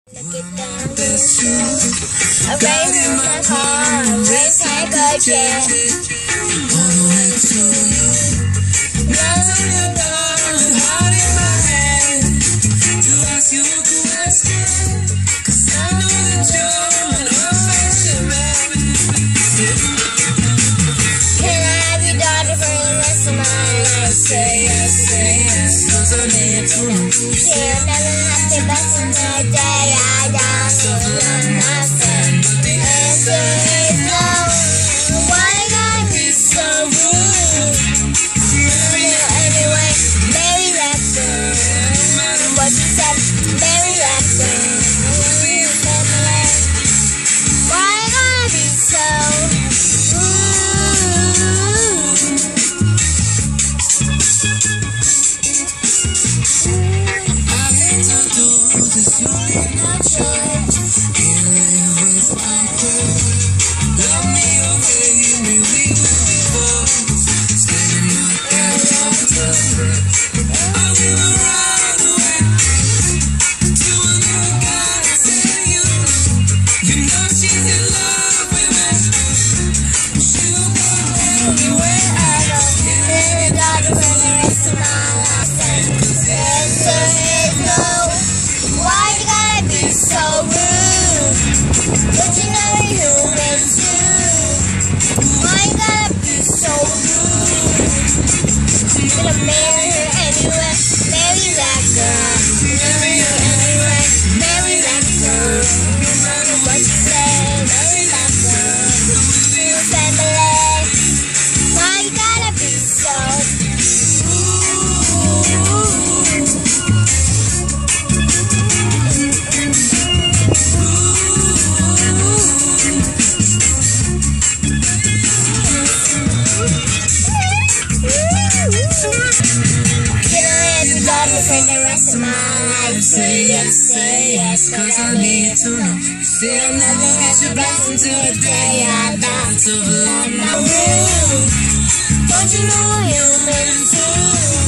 Get down this shoe. Race in my car, race like a jet. On the way to you. Now you're gone, heart in my hand. To ask you a question, 'cause I know that you're an affection man. Can I have your daughter for the rest of my life? Say yes, 'cause I need to know. She'll never have to bust in the day. For the rest of my life, say yes, 'cause I need to know. Still never had your blessing till the day I die. To love my room, don't you know I'm human too?